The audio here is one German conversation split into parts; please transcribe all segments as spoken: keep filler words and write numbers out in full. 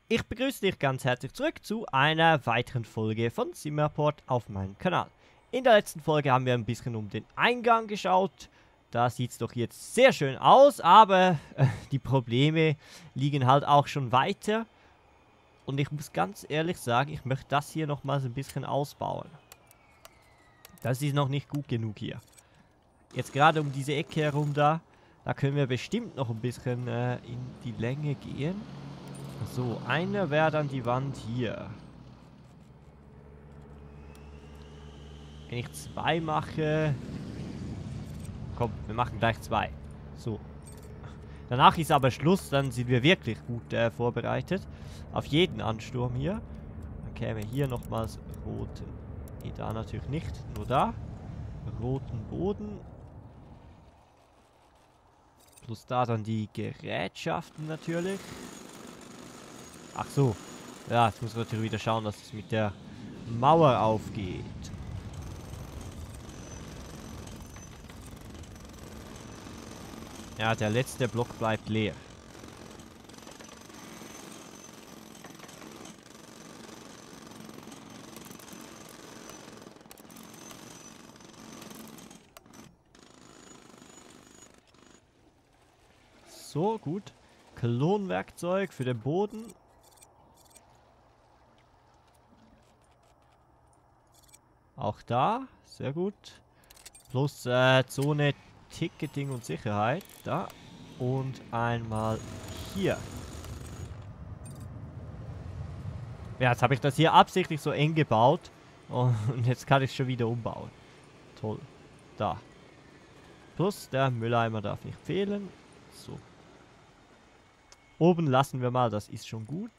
Ich begrüße dich ganz herzlich zurück zu einer weiteren Folge von Simraport auf meinem Kanal. In der letzten Folge haben wir ein bisschen um den Eingang geschaut. Da sieht es doch jetzt sehr schön aus, aber äh, die Probleme liegen halt auch schon weiter. Und ich muss ganz ehrlich sagen, ich möchte das hier nochmals ein bisschen ausbauen. Das ist noch nicht gut genug hier. Jetzt gerade um diese Ecke herum da, da können wir bestimmt noch ein bisschen äh, in die Länge gehen. So, eine wäre dann die Wand hier. Wenn ich zwei mache... Komm, wir machen gleich zwei. So. Danach ist aber Schluss, dann sind wir wirklich gut äh, vorbereitet. Auf jeden Ansturm hier. Dann käme hier nochmals rote... Nee, da natürlich nicht, nur da. Roten Boden. Plus da dann die Gerätschaften natürlich. Ach so. Ja, jetzt muss man natürlich wieder schauen, dass es mit der Mauer aufgeht. Ja, der letzte Block bleibt leer. So, gut. Klonwerkzeug für den Boden. Auch da. Sehr gut. Plus äh, Zone Ticketing und Sicherheit. Da. Und einmal hier. Ja, jetzt habe ich das hier absichtlich so eng gebaut. Und jetzt kann ich es schon wieder umbauen. Toll. Da. Plus der Mülleimer darf nicht fehlen. So. Oben lassen wir mal, das ist schon gut.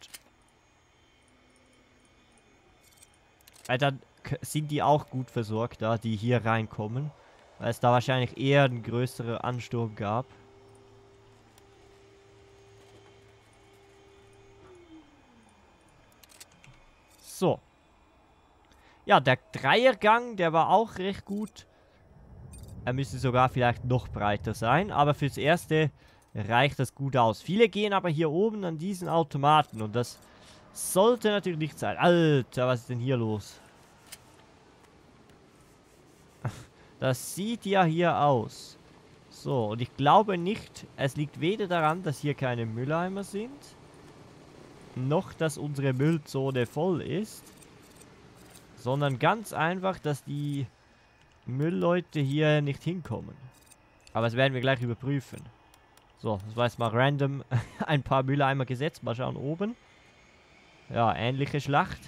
Weil dann sind die auch gut versorgt, da die hier reinkommen. Weil es da wahrscheinlich eher einen größeren Ansturm gab. So. Ja, der Dreiergang, der war auch recht gut. Er müsste sogar vielleicht noch breiter sein. Aber fürs Erste reicht das gut aus. Viele gehen aber hier oben an diesen Automaten. Und das sollte natürlich nicht sein. Alter, was ist denn hier los? Das sieht ja hier aus. So, und ich glaube nicht, es liegt weder daran, dass hier keine Mülleimer sind, noch, dass unsere Müllzone voll ist, sondern ganz einfach, dass die Müllleute hier nicht hinkommen. Aber das werden wir gleich überprüfen. So, das war jetzt mal random ein paar Mülleimer gesetzt. Mal schauen oben. Ja, ähnliche Schlacht.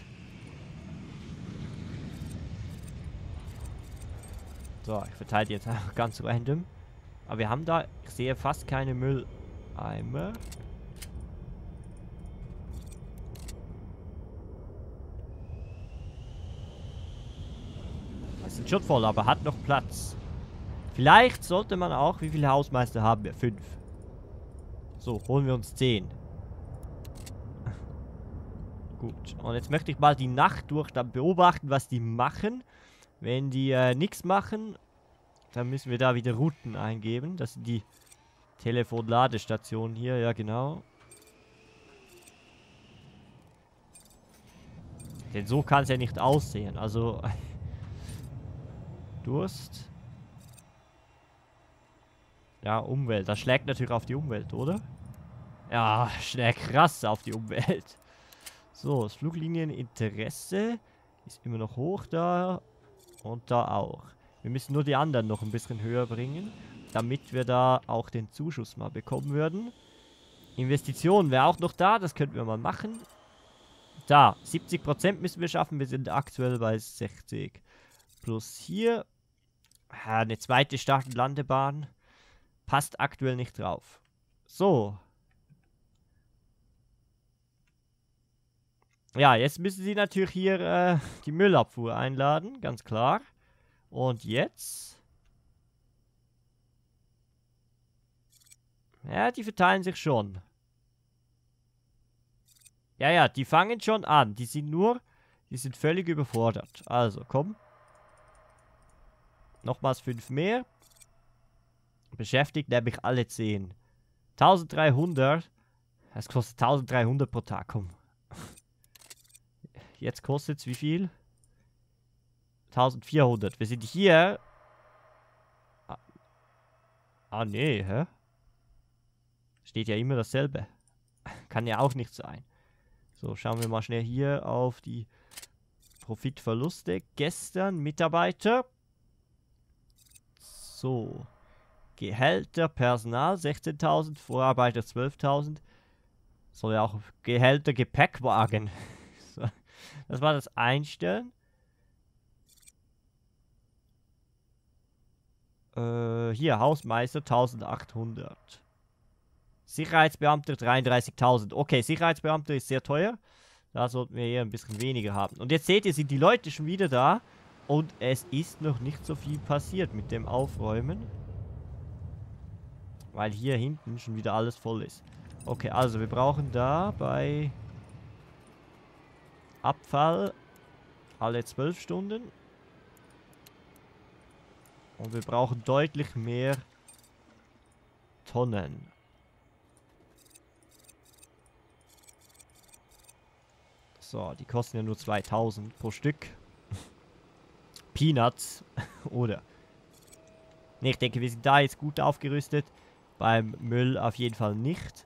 So, ich verteile jetzt einfach ganz random. Aber wir haben da, ich sehe fast keine Mülleimer. Das sind schon voll, aber hat noch Platz. Vielleicht sollte man auch, wie viele Hausmeister haben wir? Fünf. So, holen wir uns zehn. Gut, und jetzt möchte ich mal die Nacht durch dann beobachten, was die machen. Wenn die äh, nichts machen, dann müssen wir da wieder Routen eingeben. Das sind die Telefonladestationen hier, ja genau. Denn so kann es ja nicht aussehen. Also, Durst. Ja, Umwelt. Das schlägt natürlich auf die Umwelt, oder? Ja, schlägt krass auf die Umwelt. So, das Fluglinieninteresse ist immer noch hoch da. Und da auch. Wir müssen nur die anderen noch ein bisschen höher bringen, damit wir da auch den Zuschuss mal bekommen würden. Investitionen wäre auch noch da, das könnten wir mal machen. Da, siebzig Prozent müssen wir schaffen, wir sind aktuell bei sechzig. Plus hier, eine zweite Start- und Landebahn. Passt aktuell nicht drauf. So. Ja, jetzt müssen sie natürlich hier äh, die Müllabfuhr einladen, ganz klar. Und jetzt? Ja, die verteilen sich schon. Ja, ja, die fangen schon an. Die sind nur, die sind völlig überfordert. Also, komm. Nochmals fünf mehr. Beschäftigt nämlich alle zehn. eintausenddreihundert. Das kostet eintausenddreihundert pro Tag. Komm. Jetzt kostet es wie viel? eintausendvierhundert. Wir sind hier. Ah, ah nee, hä? Steht ja immer dasselbe. Kann ja auch nicht sein. So, schauen wir mal schnell hier auf die Profitverluste. Gestern Mitarbeiter. So. Gehälter, Personal sechzehntausend, Vorarbeiter zwölftausend. Soll ja auch Gehälter, Gepäckwagen. So. Das war das Einstellen. Äh, hier, Hausmeister eintausendachthundert. Sicherheitsbeamter dreiunddreißigtausend. Okay, Sicherheitsbeamter ist sehr teuer. Da sollten wir hier ein bisschen weniger haben. Und jetzt seht ihr, sind die Leute schon wieder da. Und es ist noch nicht so viel passiert mit dem Aufräumen. Weil hier hinten schon wieder alles voll ist. Okay, also wir brauchen da bei Abfall alle zwölf Stunden. Und wir brauchen deutlich mehr Tonnen. So, die kosten ja nur zweitausend pro Stück. Peanuts. Oder? Ne, ich denke, wir sind da jetzt gut aufgerüstet. Beim Müll auf jeden Fall nicht.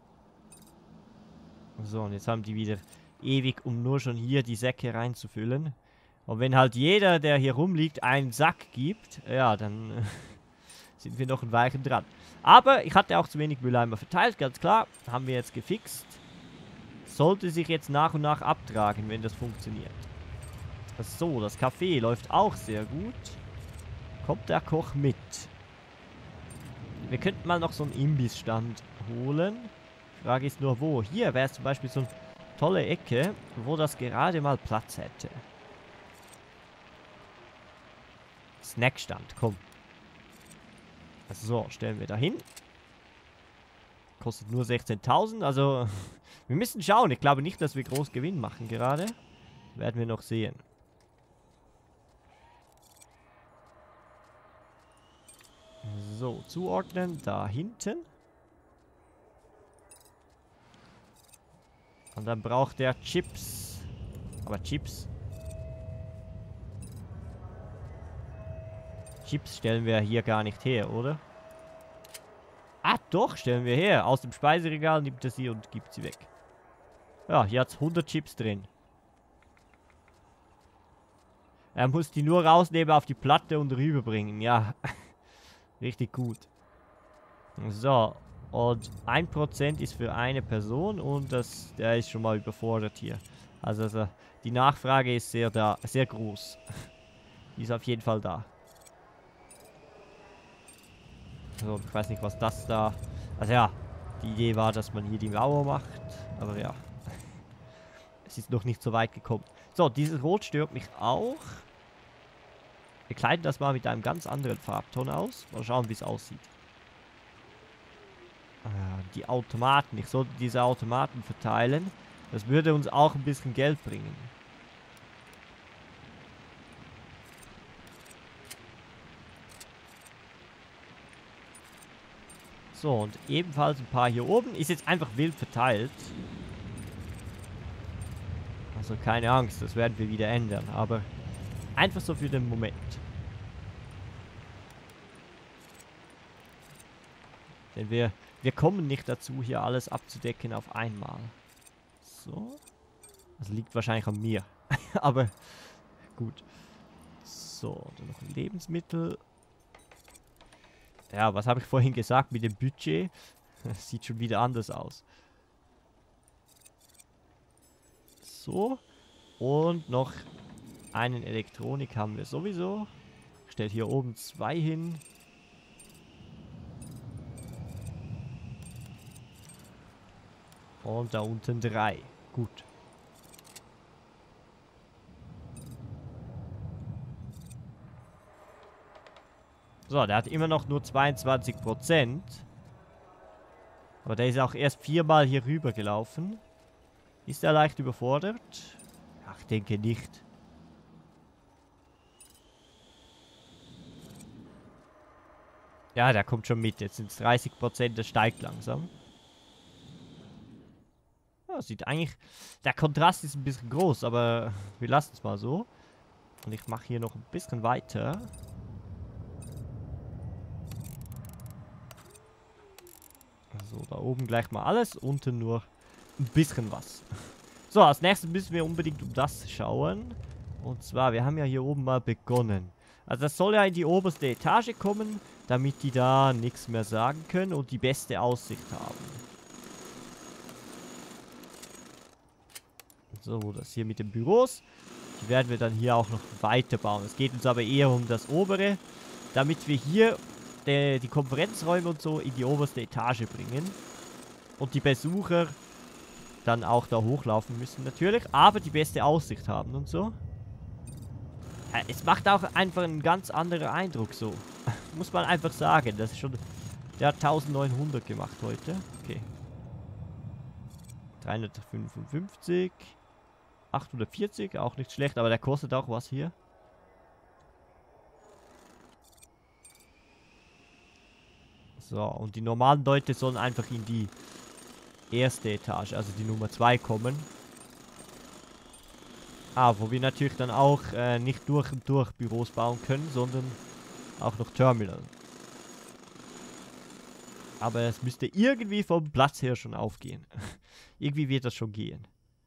So, und jetzt haben die wieder ewig, um nur schon hier die Säcke reinzufüllen. Und wenn halt jeder, der hier rumliegt, einen Sack gibt, ja, dann äh, sind wir noch ein Weilchen dran. Aber ich hatte auch zu wenig Mülleimer verteilt, ganz klar. Haben wir jetzt gefixt. Sollte sich jetzt nach und nach abtragen, wenn das funktioniert. So, das Café läuft auch sehr gut. Kommt der Koch mit? Wir könnten mal noch so einen Imbissstand holen. Frage ist nur, wo? Hier wäre es zum Beispiel so eine tolle Ecke, wo das gerade mal Platz hätte. Snackstand, komm. So, stellen wir da hin. Kostet nur sechzehntausend, also wir müssen schauen. Ich glaube nicht, dass wir groß Gewinn machen gerade. Werden wir noch sehen. So, zuordnen, da hinten. Und dann braucht er Chips. Aber Chips. Chips stellen wir hier gar nicht her, oder? Ah, doch, stellen wir her. Aus dem Speiseregal nimmt er sie und gibt sie weg. Ja, hier hat es hundert Chips drin. Er muss die nur rausnehmen auf die Platte und rüberbringen. Ja, richtig gut. So, und ein Prozent ist für eine Person und das, der ist schon mal überfordert hier. Also, also die Nachfrage ist sehr, da, sehr groß. Die ist auf jeden Fall da. So, ich weiß nicht, was das da... Also ja, die Idee war, dass man hier die Mauer macht. Aber ja, es ist noch nicht so weit gekommen. So, dieses Rot stört mich auch. Wir kleiden das mal mit einem ganz anderen Farbton aus. Mal schauen, wie es aussieht. Ah, die Automaten. Ich sollte diese Automaten verteilen. Das würde uns auch ein bisschen Geld bringen. So, und ebenfalls ein paar hier oben. Ist jetzt einfach wild verteilt. Also keine Angst, das werden wir wieder ändern. Aber einfach so für den Moment. Denn wir, wir kommen nicht dazu, hier alles abzudecken auf einmal. So. Das liegt wahrscheinlich an mir. Aber gut. So, dann noch ein Lebensmittel. Ja, was habe ich vorhin gesagt mit dem Budget? Das sieht schon wieder anders aus. So. Und noch einen Elektronik haben wir sowieso. Ich stelle hier oben zwei hin. Und da unten drei. Gut. So, der hat immer noch nur zweiundzwanzig Prozent. Aber der ist auch erst viermal hier rüber gelaufen. Ist er leicht überfordert? Ach, ich denke nicht. Ja, der kommt schon mit. Jetzt sind es dreißig Prozent, der steigt langsam. Ja, Ja, sieht eigentlich... Der Kontrast ist ein bisschen groß, aber wir lassen es mal so. Und ich mache hier noch ein bisschen weiter. So, da oben gleich mal alles, unten nur ein bisschen was. So, als nächstes müssen wir unbedingt um das schauen. Und zwar, wir haben ja hier oben mal begonnen. Also das soll ja in die oberste Etage kommen, damit die da nichts mehr sagen können und die beste Aussicht haben. So, das hier mit den Büros. Die werden wir dann hier auch noch weiterbauen. Es geht uns aber eher um das obere, damit wir hier die, die Konferenzräume und so in die oberste Etage bringen. Und die Besucher dann auch da hochlaufen müssen natürlich, aber die beste Aussicht haben und so. Es macht auch einfach einen ganz anderen Eindruck so. Muss man einfach sagen. Das ist schon... Der hat eintausendneunhundert gemacht heute. Okay. dreihundertfünfundfünfzig. achthundertvierzig, auch nicht schlecht, aber der kostet auch was hier. So, und die normalen Leute sollen einfach in die erste Etage, also die Nummer zwei kommen. Ah, wo wir natürlich dann auch äh, nicht durch und durch Büros bauen können, sondern auch noch Terminal. Aber es müsste irgendwie vom Platz her schon aufgehen. Irgendwie wird das schon gehen.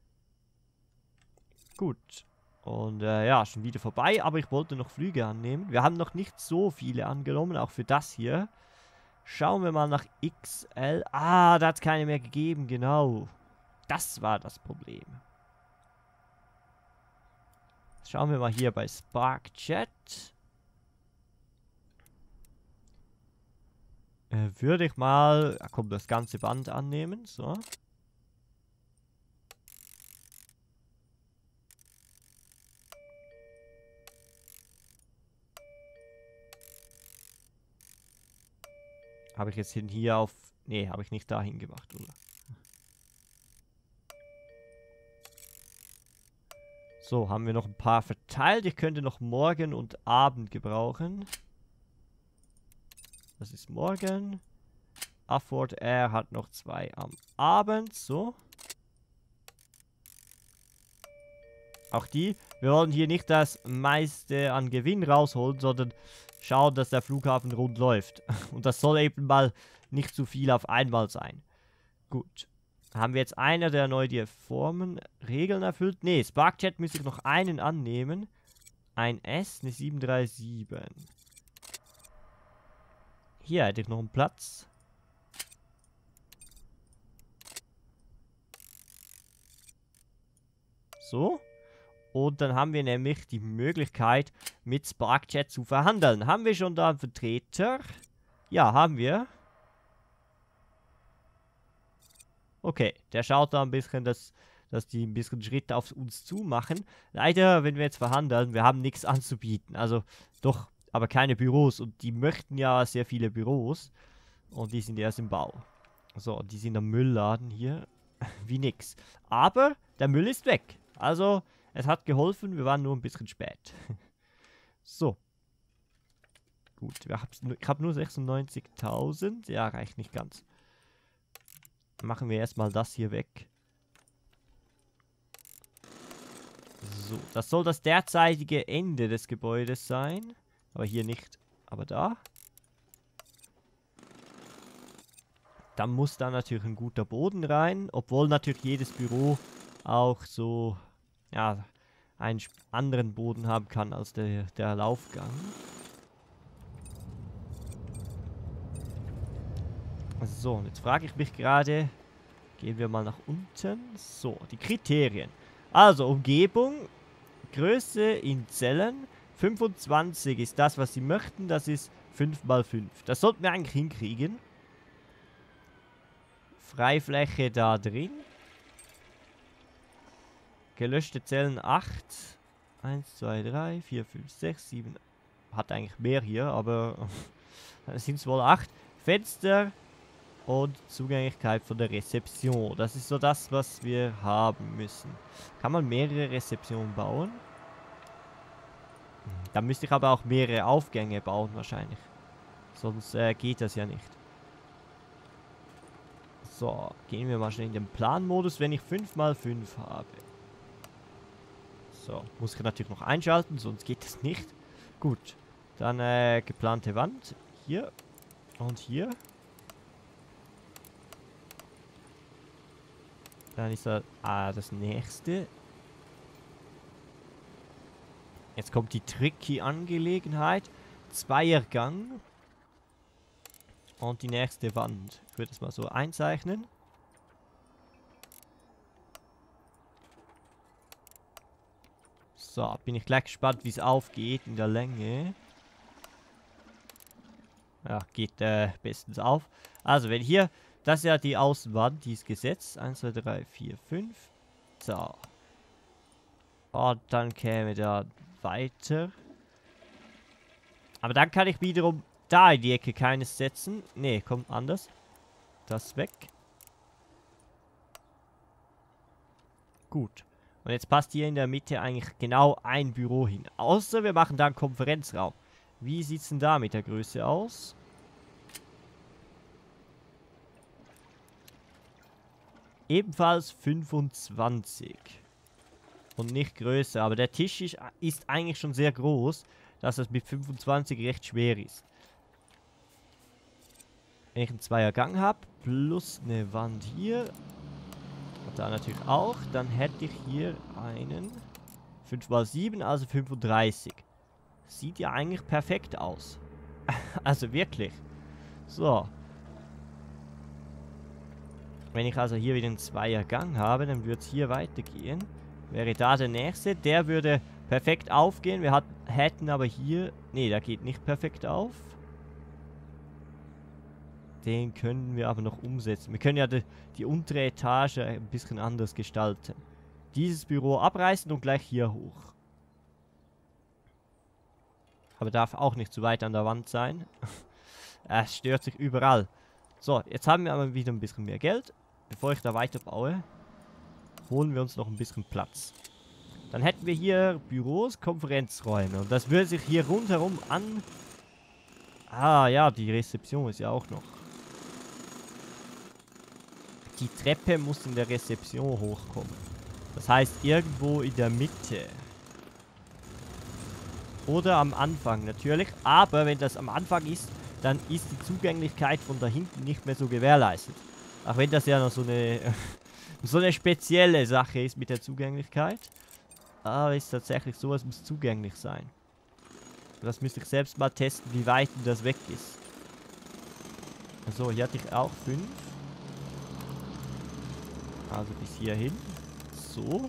Gut. Und äh, ja, schon wieder vorbei, aber ich wollte noch Flüge annehmen. Wir haben noch nicht so viele angenommen, auch für das hier. Schauen wir mal nach X L. Ah, da hat es keine mehr gegeben, genau. Das war das Problem. Schauen wir mal hier bei SparkChat. Äh, würde ich mal, ja, komm, das ganze Band annehmen. So. Habe ich jetzt hin hier auf... Nee, habe ich nicht dahin gemacht, oder? So, haben wir noch ein paar verteilt. Ich könnte noch morgen und Abend gebrauchen. Das ist morgen. Afford Air hat noch zwei am Abend. So. Auch die. Wir wollen hier nicht das meiste an Gewinn rausholen, sondern schauen, dass der Flughafen rund läuft. Und das soll eben mal nicht zu viel auf einmal sein. Gut. Haben wir jetzt einer, der neu die Formen, Regeln erfüllt? Ne, SparkChat müsste ich noch einen annehmen. Ein S, eine sieben drei sieben. Hier hätte ich noch einen Platz. So. Und dann haben wir nämlich die Möglichkeit, mit SparkChat zu verhandeln. Haben wir schon da einen Vertreter? Ja, haben wir. Okay, der schaut da ein bisschen, dass, dass die ein bisschen Schritte auf uns zu machen. Leider, wenn wir jetzt verhandeln, wir haben nichts anzubieten. Also doch, aber keine Büros. Und die möchten ja sehr viele Büros. Und die sind erst im Bau. So, die sind am Müllladen hier. Wie nix. Aber der Müll ist weg. Also, es hat geholfen. Wir waren nur ein bisschen spät. So. Gut, ich habe nur sechsundneunzigtausend. Ja, reicht nicht ganz. Machen wir erstmal das hier weg. So, das soll das derzeitige Ende des Gebäudes sein. Aber hier nicht, aber da. Dann muss da natürlich ein guter Boden rein. Obwohl natürlich jedes Büro auch so, ja, einen anderen Boden haben kann als der, der Laufgang. So, und jetzt frage ich mich gerade, gehen wir mal nach unten. So, die Kriterien. Also, Umgebung, Größe in Zellen, fünfundzwanzig ist das, was sie möchten, das ist fünf mal fünf. Das sollten wir eigentlich hinkriegen. Freifläche da drin. Gelöschte Zellen acht. eins, zwei, drei, vier, fünf, sechs, sieben. Hat eigentlich mehr hier, aber dann sind es wohl acht. Fenster. Und Zugänglichkeit von der Rezeption. Das ist so das, was wir haben müssen. Kann man mehrere Rezeptionen bauen? Da müsste ich aber auch mehrere Aufgänge bauen wahrscheinlich. Sonst äh, geht das ja nicht. So, gehen wir mal schnell in den Planmodus, wenn ich fünf mal fünf habe. So, muss ich natürlich noch einschalten, sonst geht das nicht. Gut, dann äh, geplante Wand. Hier und hier. Dann ist da ah, das nächste. Jetzt kommt die tricky Angelegenheit. Zweiergang. Und die nächste Wand. Ich würde es mal so einzeichnen. So, bin ich gleich gespannt, wie es aufgeht in der Länge. Ja, geht äh, bestens auf. Also, wenn hier, das ist ja die Außenwand, die ist gesetzt. eins, zwei, drei, vier, fünf. So. Und dann käme da weiter. Aber dann kann ich wiederum da in die Ecke keines setzen. Ne, kommt anders. Das weg. Gut. Und jetzt passt hier in der Mitte eigentlich genau ein Büro hin. Außer wir machen da einen Konferenzraum. Wie sieht es denn da mit der Größe aus? Ebenfalls fünfundzwanzig. Und nicht größer. Aber der Tisch ist, ist eigentlich schon sehr groß, dass es mit fünfundzwanzig recht schwer ist. Wenn ich einen Zweiergang habe, plus eine Wand hier, und da natürlich auch, dann hätte ich hier einen fünf mal sieben, also fünfunddreißig. Sieht ja eigentlich perfekt aus. Also wirklich. So. Wenn ich also hier wieder einen Zweiergang habe, dann würde es hier weitergehen. Wäre da der nächste. Der würde perfekt aufgehen. Wir hat, hätten aber hier... Ne, der geht nicht perfekt auf. Den können wir aber noch umsetzen. Wir können ja die, die untere Etage ein bisschen anders gestalten. Dieses Büro abreißen und gleich hier hoch. Aber darf auch nicht zu weit an der Wand sein. Es stört sich überall. So, jetzt haben wir aber wieder ein bisschen mehr Geld. Bevor ich da weiterbaue, holen wir uns noch ein bisschen Platz. Dann hätten wir hier Büros, Konferenzräume. Und das würde sich hier rundherum an... Ah ja, die Rezeption ist ja auch noch. Die Treppe muss in der Rezeption hochkommen. Das heißt, irgendwo in der Mitte. Oder am Anfang natürlich. Aber wenn das am Anfang ist, dann ist die Zugänglichkeit von da hinten nicht mehr so gewährleistet. Auch wenn das ja noch so eine, so eine spezielle Sache ist mit der Zugänglichkeit. Aber ist tatsächlich so, es muss zugänglich sein. Das müsste ich selbst mal testen, wie weit das weg ist. So, hier hatte ich auch fünf. Also bis hierhin. So.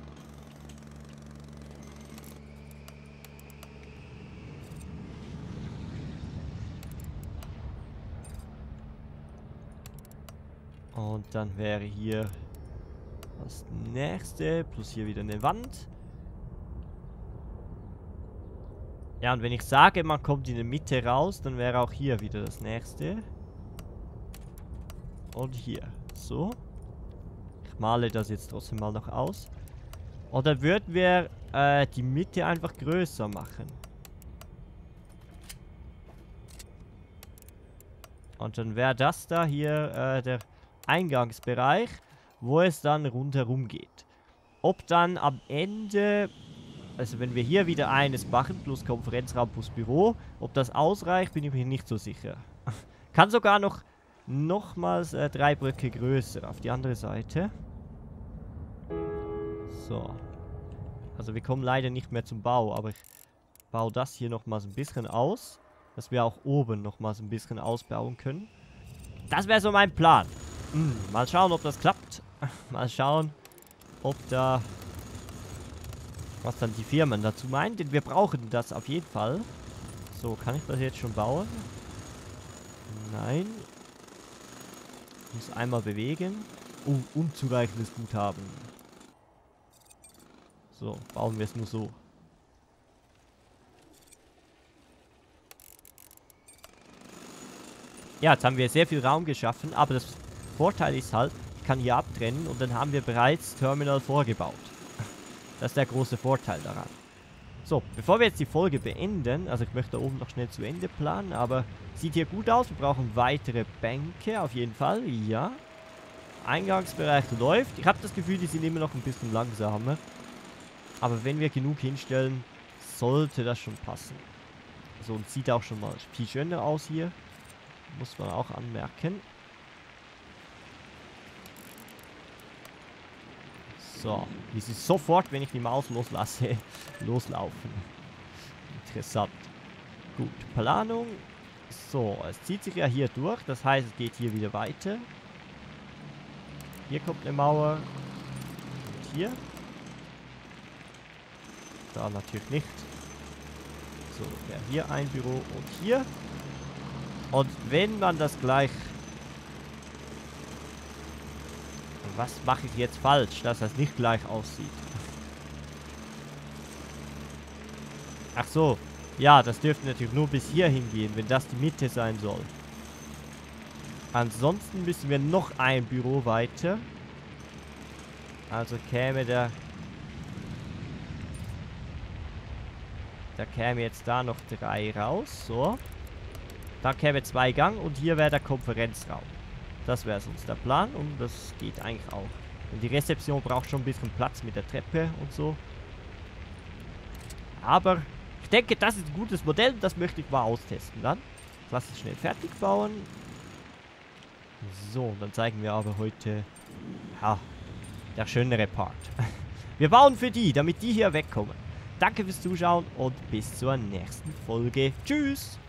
Und dann wäre hier das nächste. Plus hier wieder eine Wand. Ja, und wenn ich sage, man kommt in der Mitte raus, dann wäre auch hier wieder das nächste. Und hier. So. Ich male das jetzt trotzdem mal noch aus. Oder würden wir äh, die Mitte einfach größer machen. Und dann wäre das da hier äh, der Eingangsbereich, wo es dann rundherum geht. Ob dann am Ende, also wenn wir hier wieder eines machen, plus Konferenzraum plus Büro, ob das ausreicht, bin ich mir nicht so sicher. Kann sogar noch nochmals äh, drei Blöcke größer auf die andere Seite. So. Also wir kommen leider nicht mehr zum Bau, aber ich baue das hier nochmals ein bisschen aus, dass wir auch oben nochmals ein bisschen ausbauen können. Das wäre so mein Plan. Hm, mal schauen, ob das klappt. Mal schauen, ob da... was dann die Firmen dazu meinen. Denn wir brauchen das auf jeden Fall. So, kann ich das jetzt schon bauen? Nein. Ich muss einmal bewegen. Oh, unzureichendes Guthaben. So, bauen wir es nur so. Ja, jetzt haben wir sehr viel Raum geschaffen, aber das Vorteil ist halt, ich kann hier abtrennen und dann haben wir bereits Terminal vorgebaut. Das ist der große Vorteil daran. So, bevor wir jetzt die Folge beenden, also ich möchte da oben noch schnell zu Ende planen, aber sieht hier gut aus. Wir brauchen weitere Bänke, auf jeden Fall, ja. Eingangsbereich läuft. Ich habe das Gefühl, die sind immer noch ein bisschen langsamer. Aber wenn wir genug hinstellen, sollte das schon passen. So, und sieht auch schon mal viel schöner aus hier. Muss man auch anmerken. So, wie sie sofort, wenn ich die Maus loslasse, loslaufen. Interessant. Gut, Planung. So, es zieht sich ja hier durch. Das heißt, es geht hier wieder weiter. Hier kommt eine Mauer. Und hier. Da natürlich nicht. So, wäre hier ein Büro und hier. Und wenn man das gleich... Was mache ich jetzt falsch, dass das nicht gleich aussieht? Ach so. Ja, das dürfte natürlich nur bis hier hingehen, wenn das die Mitte sein soll. Ansonsten müssen wir noch ein Büro weiter. Also käme der... Da käme jetzt da noch drei raus. So. Dann käme zwei Gang und hier wäre der Konferenzraum. Das wäre sonst der Plan und das geht eigentlich auch. Und die Rezeption braucht schon ein bisschen Platz mit der Treppe und so. Aber ich denke, das ist ein gutes Modell. Das möchte ich mal austesten dann. Lass es schnell fertig bauen. So, dann zeigen wir aber heute... Ja, der schönere Part. Wir bauen für die, damit die hier wegkommen. Danke fürs Zuschauen und bis zur nächsten Folge. Tschüss!